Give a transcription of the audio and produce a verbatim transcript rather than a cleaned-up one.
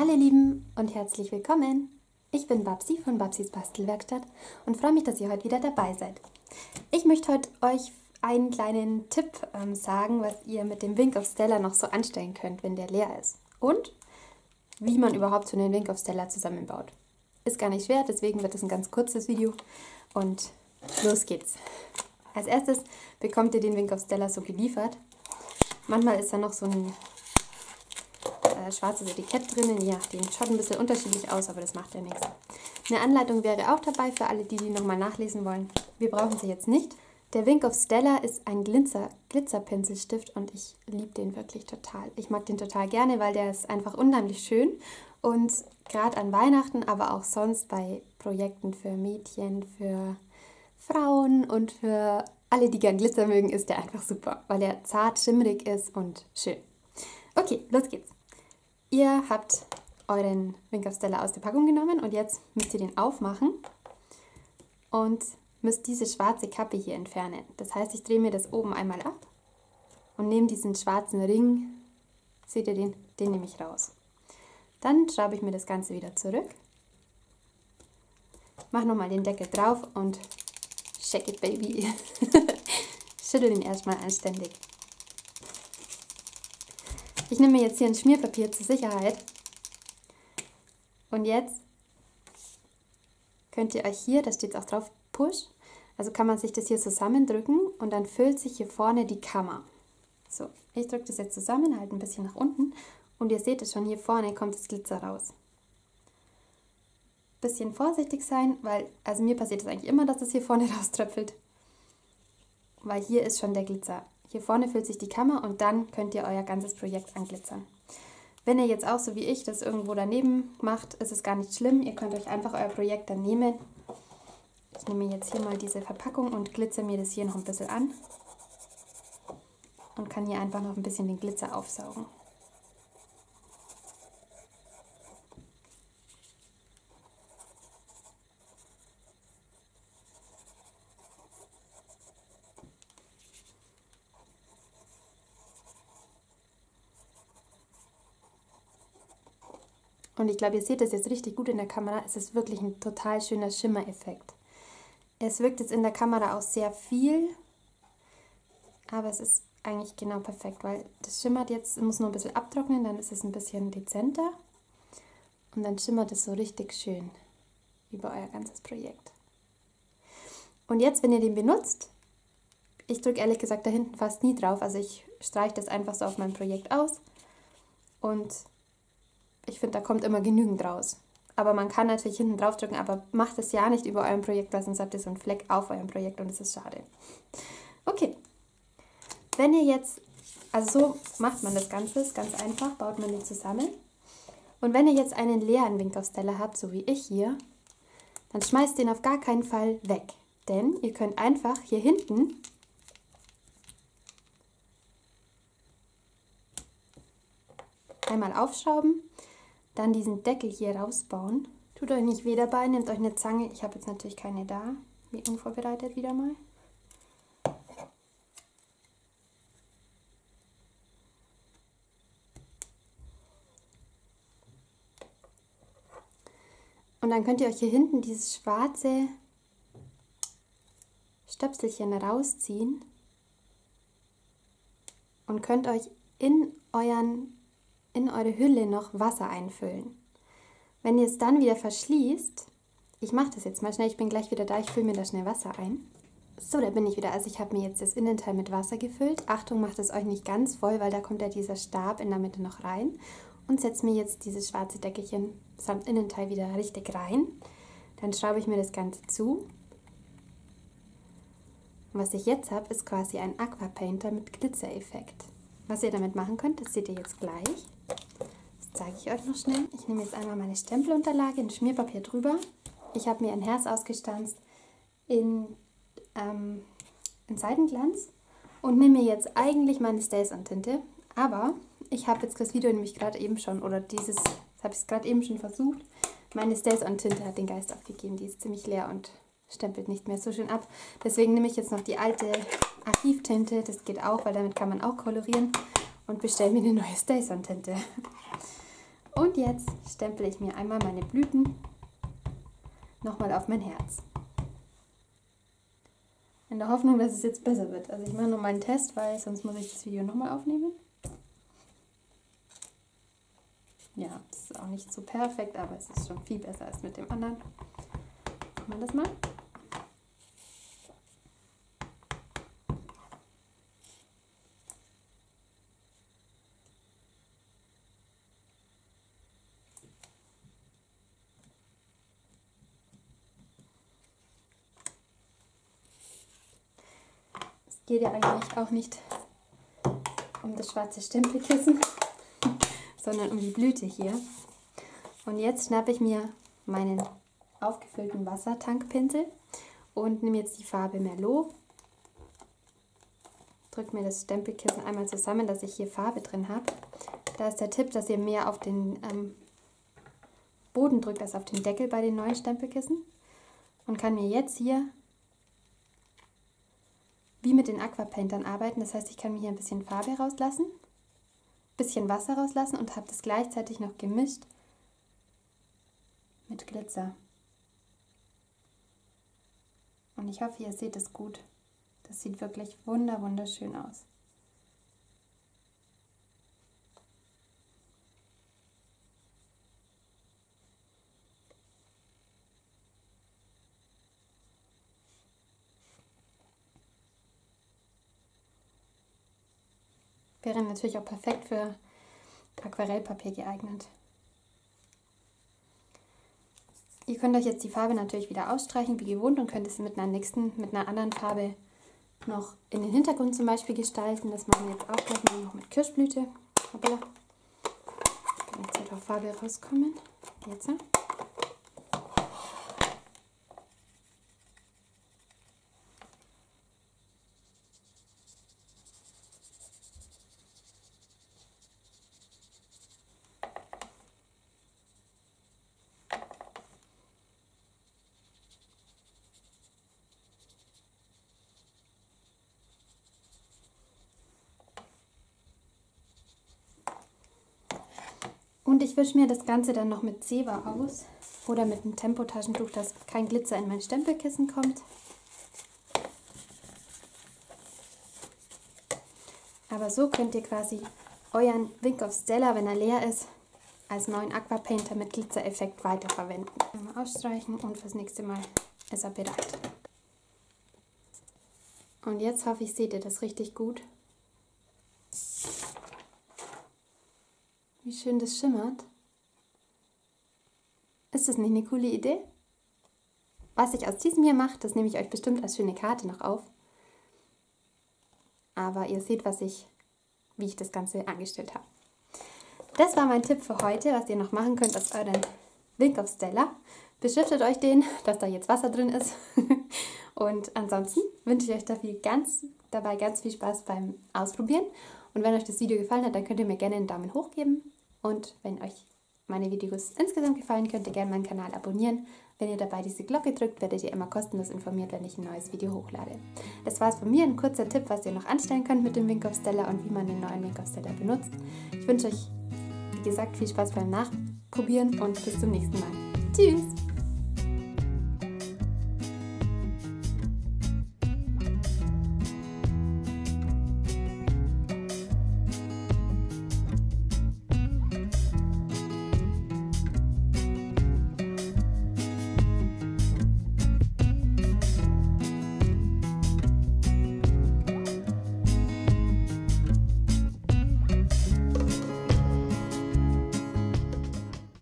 Hallo ihr Lieben und herzlich willkommen. Ich bin Babsi von Babsis Bastelwerkstatt und freue mich, dass ihr heute wieder dabei seid. Ich möchte heute euch einen kleinen Tipp ähm, sagen, was ihr mit dem Wink of Stella noch so anstellen könnt, wenn der leer ist. Und wie man überhaupt so einen Wink of Stella zusammenbaut. Ist gar nicht schwer, deswegen wird es ein ganz kurzes Video und los geht's. Als erstes bekommt ihr den Wink of Stella so geliefert. Manchmal ist da noch so ein äh, schwarzes Etikett drinnen. Ja, den schaut ein bisschen unterschiedlich aus, aber das macht ja nichts. Eine Anleitung wäre auch dabei für alle, die die nochmal nachlesen wollen. Wir brauchen sie jetzt nicht. Der Wink of Stella ist ein Glitzer, Glitzerpinselstift und ich liebe den wirklich total. Ich mag den total gerne, weil der ist einfach unheimlich schön und gerade an Weihnachten, aber auch sonst bei Projekten für Mädchen, für Frauen und für alle, die gern Glitzer mögen, ist der einfach super, weil er zart, schimmrig ist und schön. Okay, los geht's. Ihr habt euren Wink of Stella aus der Packung genommen und jetzt müsst ihr den aufmachen und müsst diese schwarze Kappe hier entfernen. Das heißt, ich drehe mir das oben einmal ab und nehme diesen schwarzen Ring, seht ihr den? Den nehme ich raus. Dann schraube ich mir das Ganze wieder zurück, mache nochmal den Deckel drauf und shake it, baby. Schüttel den erstmal anständig. Ich nehme mir jetzt hier ein Schmierpapier zur Sicherheit und jetzt könnt ihr euch hier, da steht es auch drauf, Push, also kann man sich das hier zusammendrücken und dann füllt sich hier vorne die Kammer. So, ich drücke das jetzt zusammen, halt ein bisschen nach unten und ihr seht es schon, hier vorne kommt das Glitzer raus. Bisschen vorsichtig sein, weil, also mir passiert es eigentlich immer, dass es hier vorne rauströpfelt, weil hier ist schon der Glitzer. Hier vorne füllt sich die Kammer und dann könnt ihr euer ganzes Projekt anglitzern. Wenn ihr jetzt auch so wie ich das irgendwo daneben macht, ist es gar nicht schlimm. Ihr könnt euch einfach euer Projekt dann nehmen. Ich nehme jetzt hier mal diese Verpackung und glitzer mir das hier noch ein bisschen an und kann hier einfach noch ein bisschen den Glitzer aufsaugen. Und ich glaube, ihr seht das jetzt richtig gut in der Kamera. Es ist wirklich ein total schöner Schimmereffekt. Es wirkt jetzt in der Kamera auch sehr viel, aber es ist eigentlich genau perfekt, weil das schimmert jetzt, muss nur ein bisschen abtrocknen, dann ist es ein bisschen dezenter und dann schimmert es so richtig schön über euer ganzes Projekt. Und jetzt, wenn ihr den benutzt, ich drücke ehrlich gesagt da hinten fast nie drauf, also ich streiche das einfach so auf mein Projekt aus und ich finde, da kommt immer genügend raus. Aber man kann natürlich hinten drauf drücken, aber macht es ja nicht über eurem Projekt, weil sonst habt ihr so einen Fleck auf eurem Projekt und das ist schade. Okay, wenn ihr jetzt, also so macht man das Ganze, ist ganz einfach, baut man den zusammen. Und wenn ihr jetzt einen leeren Wink of Stella habt, so wie ich hier, dann schmeißt den auf gar keinen Fall weg. Denn ihr könnt einfach hier hinten einmal aufschrauben, dann diesen Deckel hier rausbauen. Tut euch nicht weh dabei, nehmt euch eine Zange. Ich habe jetzt natürlich keine da, wie unvorbereitet wieder mal. Und dann könnt ihr euch hier hinten dieses schwarze Stöpselchen rausziehen und könnt euch in euren in eure Hülle noch Wasser einfüllen. Wenn ihr es dann wieder verschließt, ich mache das jetzt mal schnell, ich bin gleich wieder da, ich fülle mir da schnell Wasser ein. So, da bin ich wieder, also ich habe mir jetzt das Innenteil mit Wasser gefüllt. Achtung, macht es euch nicht ganz voll, weil da kommt ja dieser Stab in der Mitte noch rein. Und setze mir jetzt dieses schwarze Deckelchen samt Innenteil wieder richtig rein. Dann schraube ich mir das Ganze zu. Und was ich jetzt habe, ist quasi ein Aquapainter mit Glitzereffekt. Was ihr damit machen könnt, das seht ihr jetzt gleich. Das zeige ich euch noch schnell. Ich nehme jetzt einmal meine Stempelunterlage, ein Schmierpapier drüber. Ich habe mir ein Herz ausgestanzt in, ähm, in Seidenglanz und nehme mir jetzt eigentlich meine Stays-On-Tinte. Aber ich habe jetzt das Video nämlich gerade eben schon, oder dieses, das habe ich gerade eben schon versucht. Meine Stays-On-Tinte hat den Geist aufgegeben, die ist ziemlich leer und stempelt nicht mehr so schön ab. Deswegen nehme ich jetzt noch die alte Archivtinte, das geht auch, weil damit kann man auch kolorieren und bestelle mir eine neue Stays-On-Tinte. Und jetzt stempel ich mir einmal meine Blüten nochmal auf mein Herz. In der Hoffnung, dass es jetzt besser wird. Also ich mache nur meinen Test, weil sonst muss ich das Video nochmal aufnehmen. Ja, das ist auch nicht so perfekt, aber es ist schon viel besser als mit dem anderen. Machen wir das mal. Es geht ja eigentlich auch nicht um das schwarze Stempelkissen, sondern um die Blüte hier. Und jetzt schnappe ich mir meinen aufgefüllten Wassertankpinsel und nehme jetzt die Farbe Merlot. Drücke mir das Stempelkissen einmal zusammen, dass ich hier Farbe drin habe. Da ist der Tipp, dass ihr mehr auf den ähm, Boden drückt als auf den Deckel bei den neuen Stempelkissen. Und kann mir jetzt hier wie mit den Aquapaintern arbeiten. Das heißt, ich kann mir hier ein bisschen Farbe rauslassen, ein bisschen Wasser rauslassen und habe das gleichzeitig noch gemischt mit Glitzer. Und ich hoffe, ihr seht es gut. Das sieht wirklich wunder wunderschön aus. Wäre natürlich auch perfekt für Aquarellpapier geeignet. Ihr könnt euch jetzt die Farbe natürlich wieder ausstreichen, wie gewohnt, und könnt es mit einer nächsten, mit einer anderen Farbe noch in den Hintergrund zum Beispiel gestalten. Das machen wir jetzt auch gleich mal noch mit Kirschblüte. Hoppala. Kann jetzt halt auch Farbe rauskommen. Jetzt. Und ich wische mir das Ganze dann noch mit Zewa aus oder mit einem Tempotaschentuch, dass kein Glitzer in mein Stempelkissen kommt. Aber so könnt ihr quasi euren Wink of Stella, wenn er leer ist, als neuen Aquapainter mit Glitzereffekt weiterverwenden. Mal ausstreichen und fürs nächste Mal ist er bereit. Und jetzt hoffe ich, seht ihr das richtig gut. Wie schön das schimmert. Ist das nicht eine coole Idee? Was ich aus diesem hier mache, das nehme ich euch bestimmt als schöne Karte noch auf. Aber ihr seht, was ich, wie ich das Ganze angestellt habe. Das war mein Tipp für heute, was ihr noch machen könnt aus euren Wink of Stella. Beschriftet euch den, dass da jetzt Wasser drin ist. Und ansonsten wünsche ich euch dafür ganz, dabei ganz viel Spaß beim Ausprobieren. Und wenn euch das Video gefallen hat, dann könnt ihr mir gerne einen Daumen hoch geben. Und wenn euch meine Videos insgesamt gefallen, könnt ihr gerne meinen Kanal abonnieren. Wenn ihr dabei diese Glocke drückt, werdet ihr immer kostenlos informiert, wenn ich ein neues Video hochlade. Das war es von mir, ein kurzer Tipp, was ihr noch anstellen könnt mit dem Wink of Stella und wie man den neuen Wink of Stella benutzt. Ich wünsche euch, wie gesagt, viel Spaß beim Nachprobieren und bis zum nächsten Mal. Tschüss!